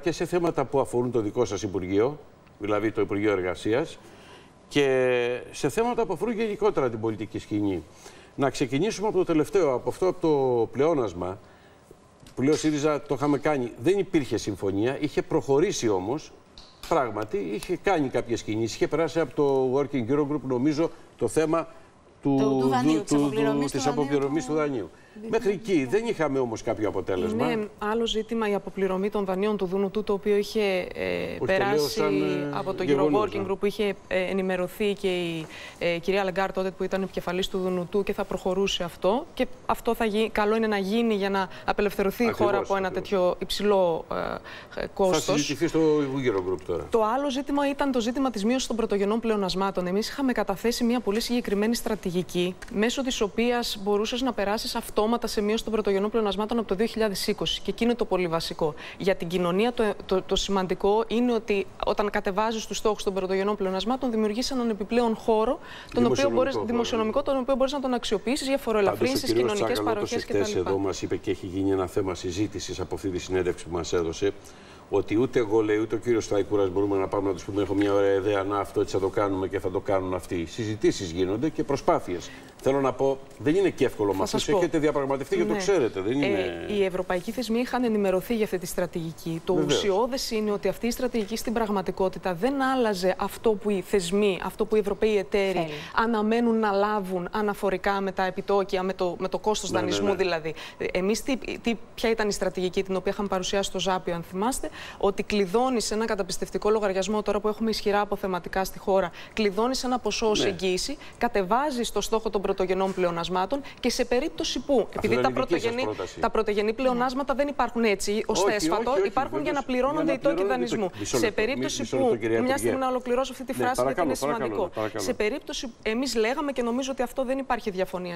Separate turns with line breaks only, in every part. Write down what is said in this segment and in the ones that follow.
και σε θέματα που αφορούν το δικό σας Υπουργείο, δηλαδή το Υπουργείο Εργασίας, και σε θέματα που αφορούν γενικότερα την πολιτική σκηνή. Να ξεκινήσουμε από το τελευταίο, από αυτό, από το πλεόνασμα, που λέει ο ΣΥΡΙΖΑ το είχαμε κάνει. Δεν υπήρχε συμφωνία, είχε προχωρήσει όμως, πράγματι, είχε κάνει κάποιες κινήσεις, είχε περάσει από το Working Eurogroup, νομίζω, το θέμα της αποπληρωμής του δανείου. Μέχρι εκεί δεν είχαμε όμως κάποιο αποτέλεσμα.
Είναι άλλο ζήτημα η αποπληρωμή των δανείων του Δουνουτού, το οποίο είχε περάσει από το Euro-Working Group, που είχε ενημερωθεί και η κυρία Λεγκάρ τότε που ήταν επικεφαλής του Δουνουτού και θα προχωρούσε αυτό. Και αυτό καλό είναι να γίνει για να απελευθερωθεί η χώρα από ένα τέτοιο υψηλό κόστος.
Θα συζητηθεί στο Euro-Group τώρα.
Το άλλο ζήτημα ήταν το ζήτημα της μείωσης των πρωτογενών πλεονασμάτων. Εμείς είχαμε καταθέσει μια πολύ συγκεκριμένη στρατηγική, μέσω της οποίας μπορούσες να περάσεις αυτόματα σε μείωση των πρωτογενών πλεονασμάτων από το 2020. Και εκεί είναι το πολύ βασικό. Για την κοινωνία το σημαντικό είναι ότι όταν κατεβάζεις τους στόχους των πρωτογενών πλεονασμάτων, δημιουργείς έναν επιπλέον χώρο, δημοσιονομικό, τον οποίο μπορείς να τον αξιοποιήσεις για φοροελαφρύνσεις, κοινωνικές παροχές κτλ.
Εδώ μας είπε και έχει γίνει ένα θέμα συζήτησης από αυτή τη συνέντευξη που μας έδωσε, ότι ούτε εγώ, λέει, ούτε ο κύριος Σταϊκούρας μπορούμε να πάμε να τους πούμε: έχω μια ωραία ιδέα, να αυτό έτσι θα το κάνουμε και θα το κάνουν αυτοί. Συζητήσεις γίνονται και προσπάθειες. Θέλω να πω, δεν είναι και εύκολο με αυτούς. Έχετε διαπραγματευτεί και το ξέρετε. Δεν είναι...
Οι ευρωπαϊκοί θεσμοί είχαν ενημερωθεί για αυτή τη στρατηγική. Το ουσιώδες είναι ότι αυτή η στρατηγική στην πραγματικότητα δεν άλλαζε αυτό που οι θεσμοί, αυτό που οι Ευρωπαίοι εταίροι αναμένουν να λάβουν αναφορικά με τα επιτόκια, με το κόστος δανεισμού δηλαδή. Εμείς ποια ήταν η στρατηγική την οποία είχαμε παρουσιάσει στο Ζάπιο, αν θυμάστε, ότι κλειδώνεις ένα καταπιστευτικό λογαριασμό, τώρα που έχουμε ισχυρά αποθεματικά στη χώρα, κλειδώνεις ένα ποσό ως εγγύηση, κατεβάζεις το στόχο των πρωτογενών πλεονασμάτων και σε περίπτωση που, επειδή τα πρωτογενή πλεονάσματα δεν υπάρχουν έτσι ως θέσφατο, υπάρχουν για να πληρώνονται οι τόκοι δανεισμού. Σε περίπτωση που, μια στιγμή να ολοκληρώσω αυτή τη φράση γιατί είναι σημαντικό, σε περίπτωση που εμείς λέγαμε, και νομίζω ότι αυτό δεν υπάρχει διαφωνία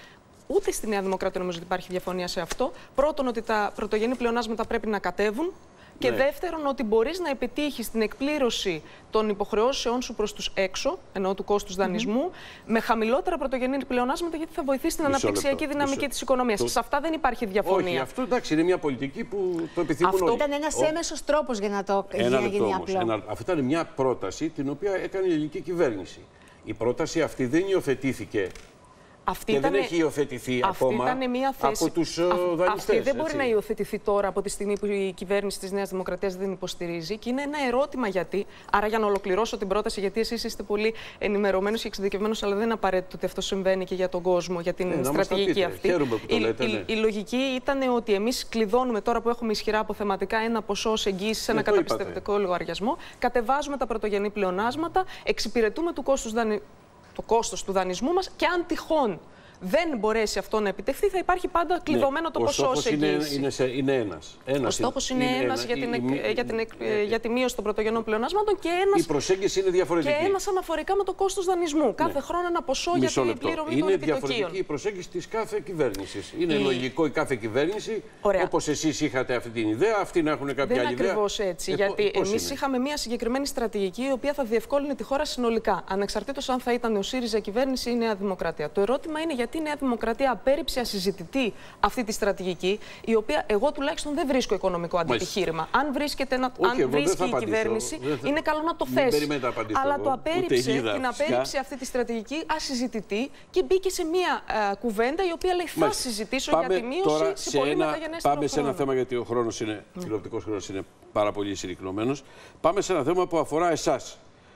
ούτε στη Νέα Δημοκρατία, νομίζω ότι υπάρχει διαφωνία σε αυτό. Πρώτον, ότι τα πρωτογενή πλεονάσματα πρέπει να κατέβουν. Και δεύτερον, ότι μπορείς να επιτύχεις την εκπλήρωση των υποχρεώσεών σου προς τους έξω, εννοώ του κόστους δανεισμού, με χαμηλότερα πρωτογενή πλεονάσματα, γιατί θα βοηθήσει την αναπτυξιακή δυναμική της οικονομίας. Σε αυτά δεν υπάρχει διαφωνία.
Όχι, αυτό εντάξει, είναι μια πολιτική που το επιθυμούν όλοι.
Αυτό ήταν ένας έμεσος τρόπος για να γίνει απλό.
Αυτή ήταν μια πρόταση την οποία έκανε η ελληνική κυβέρνηση. Η πρόταση αυτή δεν υιοθετήθηκε. Δεν έχει υιοθετηθεί ακόμα από τους δανειστές.
Αυτή δεν μπορεί να υιοθετηθεί τώρα από τη στιγμή που η κυβέρνηση της Νέας Δημοκρατίας δεν υποστηρίζει. Και είναι ένα ερώτημα γιατί. Άρα, για να ολοκληρώσω την πρόταση, γιατί εσείς είστε πολύ ενημερωμένος και εξειδικευμένος, αλλά δεν είναι απαραίτητο ότι αυτό συμβαίνει και για τον κόσμο, για την στρατηγική αυτή. Η λογική ήταν ότι εμείς κλειδώνουμε τώρα που έχουμε ισχυρά αποθεματικά ένα ποσό ως εγγύηση σε ένα καταπιστευτικό λογαριασμό, κατεβάζουμε τα πρωτογενή πλεονάσματα, εξυπηρετούμε το κόστος του δανεισμού μας και αν τυχόν δεν μπορέσει αυτό να επιτευχθεί, θα υπάρχει πάντα κλειδωμένο το ποσό ως εγγύηση.
Είναι ένας.
Ο στόχος είναι ένας για τη μείωση των πρωτογενών πλεονάσματων και ένας.
Η προσέγγιση είναι διαφορετική.
Και ένας αναφορικά με το κόστος δανεισμού. Κάθε χρόνο ένα ποσό για την πληρωμή των επιτοκίων.
Είναι διαφορετική η προσέγγιση της κάθε κυβέρνησης. Είναι λογικό η κάθε κυβέρνηση, όπως εσείς είχατε αυτή την ιδέα, αυτοί να έχουν κάποια άλλη ιδέα.
Δεν είναι ακριβώς έτσι. Γιατί εμείς είχαμε μια συγκεκριμένη στρατηγική η οποία θα διευκόλυνε τη χώρα συνολικά. Ανεξαρτήτως αν θα ήταν ο ΣΥΡΙΖΑ κυβέρνηση ή η Νέα Δημοκρατία. Το ερώτημα είναι γιατί η Νέα Δημοκρατία απέρριψε ασυζητητή αυτή τη στρατηγική, η οποία εγώ τουλάχιστον δεν βρίσκω οικονομικό αντιπιχείρημα. Αν βρίσκει η κυβέρνηση, είναι καλό να το θέσει. Αλλά το απέρριψε αυτή τη στρατηγική ασυζητητή και μπήκε σε μια κουβέντα η οποία λέει θα συζητήσω για τη μείωση σε πολύ μεταγενέστερο χρόνο.
Πάμε σε ένα θέμα, γιατί ο τηλεοπτικός χρόνος είναι πάρα πολύ συρρυκνωμένος. Πάμε σε ένα θέμα που αφορά εσάς.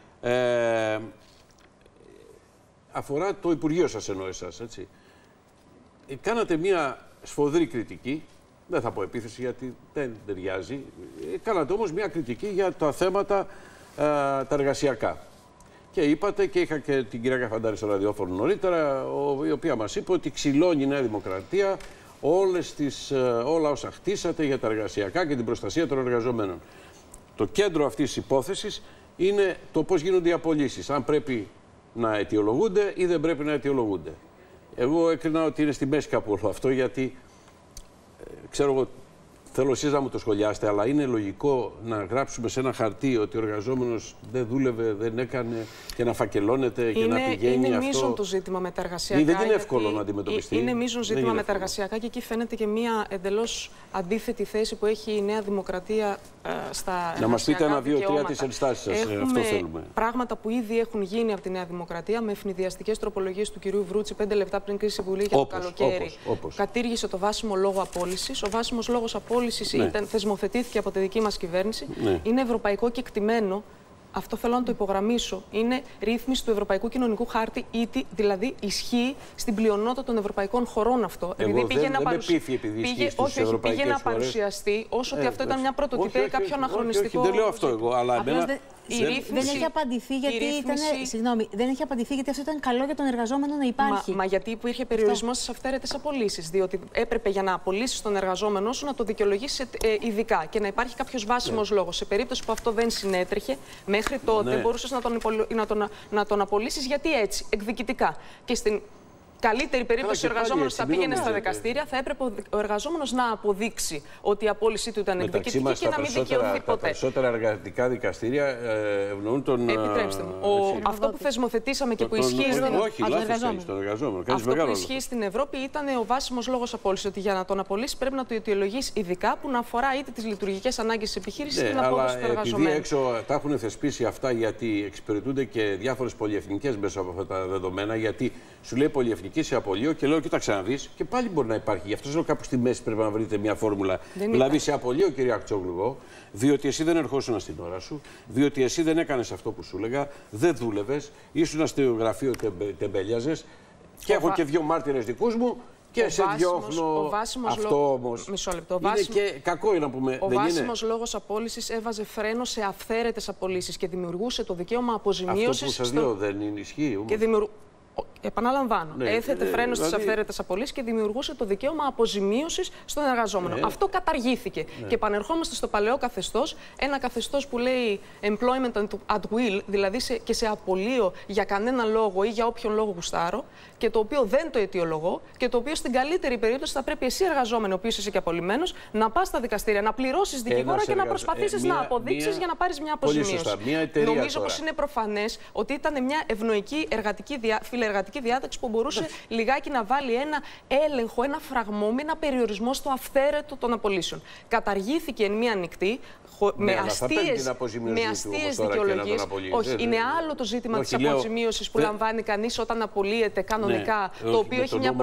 Αφορά το Υπουργείο σας, εννοώ εσάς, έτσι. Κάνατε μια σφοδρή κριτική, δεν θα πω επίθεση γιατί δεν ταιριάζει, κάνατε όμως μια κριτική για τα θέματα τα εργασιακά. Και είπατε, και είχα και την κυρία Καφαντάρη στο ραδιόφωνο νωρίτερα, η οποία μας είπε ότι ξυλώνει η Νέα Δημοκρατία όλα όσα χτίσατε για τα εργασιακά και την προστασία των εργαζομένων. Το κέντρο αυτής της υπόθεσης είναι το πώς γίνονται οι απολύσεις, αν πρέπει να αιτιολογούνται ή δεν πρέπει να αιτιολογούνται. Εγώ έκρινα ότι είναι στη μέση κάπου όλο αυτό, γιατί ξέρω εγώ θέλω εσείς να μου το σχολιάσετε, αλλά είναι λογικό να γράψουμε σε ένα χαρτί ότι ο εργαζόμενος δεν δούλευε, δεν έκανε και να φακελώνεται και να πηγαίνει
είναι
αυτό.
Είναι μείζον το ζήτημα με τα εργασιακά.
Δεν είναι εύκολο να αντιμετωπιστεί.
Είναι μείζον ζήτημα με τα εργασιακά και εκεί φαίνεται και μία εντελώς αντίθετη θέση που έχει η Νέα Δημοκρατία στα εργασιακά.
Να μας πείτε 1, 2, 3 τις ενστάσεις σας. Αυτό θέλουμε.
Πράγματα που ήδη έχουν γίνει από τη Νέα Δημοκρατία με ευνηδιαστικές τροπολογίες του κυρίου Βρούτση 5 λεπτά πριν κλείσει η Βουλή για το καλοκαίρι. Κατήργησε το βάσιμο λόγο απόλυσης. Ο βάσιμος λόγος απόλυσης θεσμοθετήθηκε από τη δική μας κυβέρνηση. Είναι ευρωπαϊκό κεκτημένο. Αυτό θέλω να το υπογραμμίσω. Είναι ρύθμιση του Ευρωπαϊκού Κοινωνικού Χάρτη, δηλαδή ισχύει στην πλειονότητα των ευρωπαϊκών χωρών αυτό.
Επειδή πήγε
να παρουσιαστεί όσο ότι αυτό ήταν μια πρωτοτυπία ή κάποιο αναχρονιστικό.
Δεν λέω αυτό εγώ, αλλά
δεν έχει απαντηθεί γιατί ήταν. Συγγνώμη, δεν έχει απαντηθεί γιατί αυτό ήταν καλό για τον εργαζόμενο να υπάρχει.
Μα γιατί υπήρχε περιορισμό στις αυθαίρετες απολύσεις. Διότι έπρεπε για να απολύσεις τον εργαζόμενο σου να το δικαιολογήσεις ειδικά και να υπάρχει κάποιος βάσιμος λόγος. Σε περίπτωση που αυτό δεν συνέτρεχε, μέχρι τότε μπορούσες να τον απολύσεις γιατί έτσι, εκδικητικά. Και στην καλύτερη περίπτωση ο εργαζόμενος θα πήγαινε στα δικαστήρια, θα έπρεπε ο εργαζόμενος να αποδείξει ότι η απόλυσή του ήταν εκδικητική και να μην δικαιωθεί ποτέ.
Τα περισσότερα εργατικά δικαστήρια ευνοούν τον.
Επιτρέψτε μου. Αυτό που θεσμοθετήσαμε και που ισχύει στην Ευρώπη ήταν ο βάσιμος λόγος απόλυσης. Ότι για να τον απολύσει πρέπει να το αιτιολογείς ειδικά που να αφορά είτε τις λειτουργικές ανάγκες της επιχείρησης είτε την απόδοση του εργαζομένου.
Επειδή έξω τα έχουν θεσπίσει αυτά γιατί εξυπηρετούνται και διάφορες πολυεθνικές μέσα από αυτά τα δεδομένα, γιατί σου λέει πολυεθνική σε απολύω και λέω: κοίταξε να δεις, και πάλι μπορεί να υπάρχει. Γι' αυτό λέω κάπου στη μέση πρέπει να βρείτε μια φόρμουλα. Δηλαδή, σε απολύω, κυρία Αξιόγλου, διότι εσύ δεν ερχόσουν στην ώρα σου, διότι εσύ δεν έκανες αυτό που σου έλεγα, δεν δούλευες, ήσουν στο γραφείο, τεμπέλιαζες και έχω και 2 μάρτυρες δικούς μου. Και σε διώχνω. Αυτό όμως.
Μισό λεπτό.
Είναι και κακό να πούμε.
Ο βάσιμος λόγος απόλυσης έβαζε φρένο σε αυθαίρετες απολύσεις και δημιουργούσε το δικαίωμα αποζημίωσης.
Αυτό που σας λέω δεν ισχύει.
Επαναλαμβάνω, έθετε φρένο στις αυθαίρετες απολύσεις και δημιουργούσε το δικαίωμα αποζημίωσης στον εργαζόμενο. Αυτό καταργήθηκε. Και επανερχόμαστε στο παλαιό καθεστώς, ένα καθεστώς που λέει employment at will, δηλαδή και σε απολύω για κανένα λόγο ή για όποιον λόγο γουστάρω, και το οποίο δεν το αιτιολογώ και το οποίο στην καλύτερη περίπτωση θα πρέπει εσύ, εργαζόμενο, ο οποίος είσαι και απολυμμένος, να πας στα δικαστήρια, να πληρώσεις δικηγόρο και να προσπαθήσεις να αποδείξεις για να πάρεις μια αποζημίωση. Νομίζω πως είναι προφανές ότι ήταν μια ευνοϊκή φιλεργατική διάταξη που μπορούσε λιγάκι να βάλει ένα έλεγχο, ένα φραγμό με ένα περιορισμό στο αυθαίρετο των απολύσεων. Καταργήθηκε εν μία νυχτή. Με αστείες δικαιολογίες. Όχι, είναι άλλο το ζήτημα της αποζημίωσης που λαμβάνει κανείς όταν απολύεται κανονικά. Το οποίο έχει μια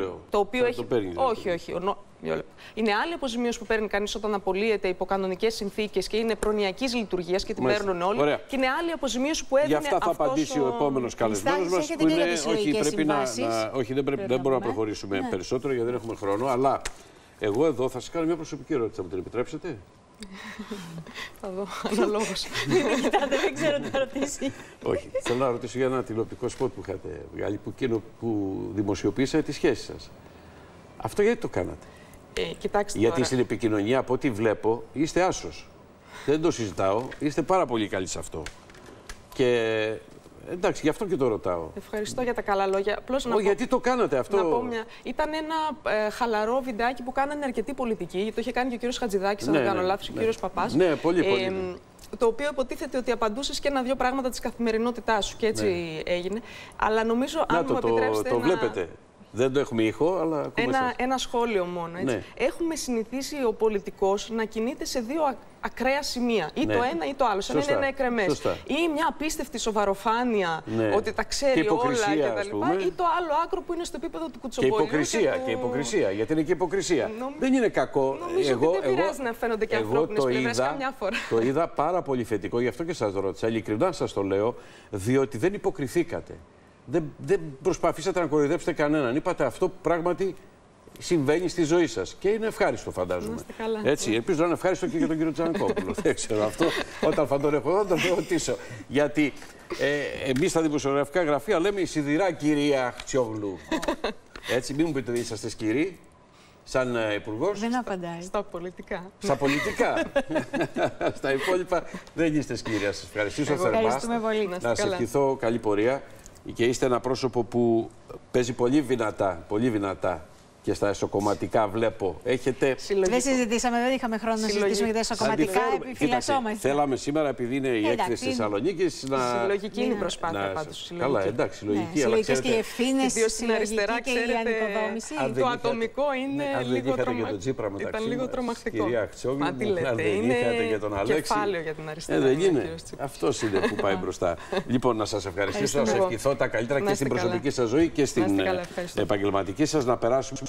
Όχι. Είναι άλλη αποζημίωση που παίρνει κανείς όταν απολύεται υπό κανονικές συνθήκες και είναι προνοιακής λιturgίας και την παίρνουν όλοι. Και είναι άλλη αποζημίωση που έδινε.
Γι' αυτά θα απαντήσει ο επόμενος καλεσμένος μας. Όχι, δεν μπορούμε να προχωρήσουμε περισσότερο γιατί δεν έχουμε χρόνο. Αλλά εγώ εδώ θα σας κάνω μια προσωπική ερώτηση. Θα μου την επιτρέψετε?
Θα δω, αναλόγως.
Κοιτάτε, δεν ξέρω τι θα ρωτήσει.
Όχι, θέλω να ρωτήσω για ένα τηλεοπτικό σποτ που είχατε βγάλει, που δημοσιοποίησατε τις σχέσεις σας. Αυτό γιατί το κάνατε?
Κοιτάξτε
γιατί
τώρα.
Στην επικοινωνία, από ό,τι βλέπω, είστε άσος. Δεν το συζητάω, είστε πάρα πολύ καλοί σε αυτό. Και εντάξει, γι' αυτό και το ρωτάω.
Ευχαριστώ για τα καλά λόγια.
Γιατί το κάνατε αυτό?
Ήταν ένα χαλαρό βιντεάκι που κάνανε αρκετοί πολιτικοί. Γιατί το είχε κάνει και ο κύριος Χατζηδάκης, αν δεν κάνω λάθος, ο κύριος Παπάς.
Ναι, πολύ.
Το οποίο υποτίθεται ότι απαντούσες και 1-2 πράγματα της καθημερινότητάς σου. Και έτσι έγινε. Αλλά νομίζω, αν μου επιτρέψετε.
Το βλέπετε. Δεν το έχουμε ήχο, αλλά ακούμε
ένα σχόλιο μόνο. Έτσι. Ναι. Έχουμε συνηθίσει ο πολιτικός να κινείται σε 2 ακραία σημεία. Ή το ένα ή το άλλο. Σαν είναι ένα εκρεμές. Ή μια απίστευτη σοβαροφάνεια, ότι τα ξέρει όλα κτλ. Ή το άλλο άκρο που είναι στο επίπεδο του κουτσομπολιού.
Και υποκρισία. Γιατί είναι και υποκρισία. Δεν είναι κακό.
Νομίζω ότι δεν πειράζει να φαίνονται και ανθρώπινες πλευρές καμιά φορά.
Το είδα πάρα πολύ θετικό, γι' αυτό και σας ρώτησα. Ειλικρινά σας το λέω, διότι δεν υποκριθήκατε. Δεν προσπαθήσατε να κοροϊδέψετε κανέναν. Είπατε αυτό που πράγματι συμβαίνει στη ζωή σας. Και είναι ευχάριστο, φαντάζομαι. Έτσι, ελπίζω να είναι ευχάριστο και για τον κύριο Τζανακόπουλο. Δεν ξέρω αυτό. Όταν θα τον έχω, θα τον ρωτήσω. Γιατί εμείς στα δημοσιογραφικά γραφεία λέμε η σιδηρά κυρία Αξιόγλου. Έτσι, μην μου πείτε ότι είσαστε σκυροί. Σαν υπουργός.
Δεν απαντάει.
Στα πολιτικά.
Στα πολιτικά. Στα υπόλοιπα δεν είστε σκυροί. Σας ευχαριστήσω θερμά.
Ευχαριστούμε πολύ.
Να σας ευχηθώ καλή πορεία. Και είστε ένα πρόσωπο που παίζει πολύ δυνατά και στα εσωκομματικά βλέπω. Έχετε.
Δεν συζητήσαμε, δεν είχαμε χρόνο να συζητήσουμε για τα εσωκομματικά. Επιφυλασσόμαστε.
Θέλαμε σήμερα, επειδή είναι η έκθεση της Θεσσαλονίκης, να.
Συλλογική είναι η προσπάθεια πάντως.
Καλά, εντάξει, συλλογική.
Συλλογικές και οι ευθύνες.
Ιδίως στην αριστερά, ξέρετε, το ατομικό είναι λίγο τρομακτικό. Ήταν λίγο τρομακτικό.
Κυρία Αξιόγλου,
μα τι λέτε, είναι κεφάλαιο για την αριστερά.
Δεν είναι. Αυτός είναι που πάει μπροστά. Λοιπόν, να σας ευχαριστήσω, να σας ευχηθώ τα καλύτερα και στην προσωπική σας ζωή και στην επαγγελματική σας, να περάσουμε